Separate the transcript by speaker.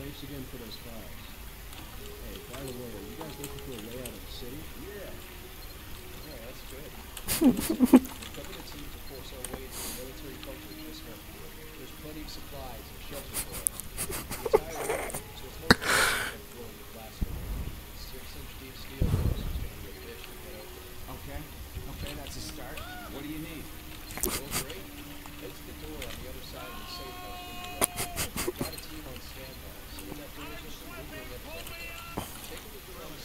Speaker 1: Thanks again for those files. Hey, by the way, are you guys looking for a layout of the city? Yeah. Yeah, that's good. Listen, the government seems to force our way into the military bunkers this month. There's plenty of supplies and shelter for us. The entire area, so it's more difficult than blowing the blast away. 6-inch deep steel doors is going to be a bitch to get open.
Speaker 2: Okay. Okay, that's a start. What do you need?
Speaker 1: Well, great. Head to the door on the other side of the safe house when you're ready. We've got a team on standby, so when that door's open, we'll bring everything there. Take a look around the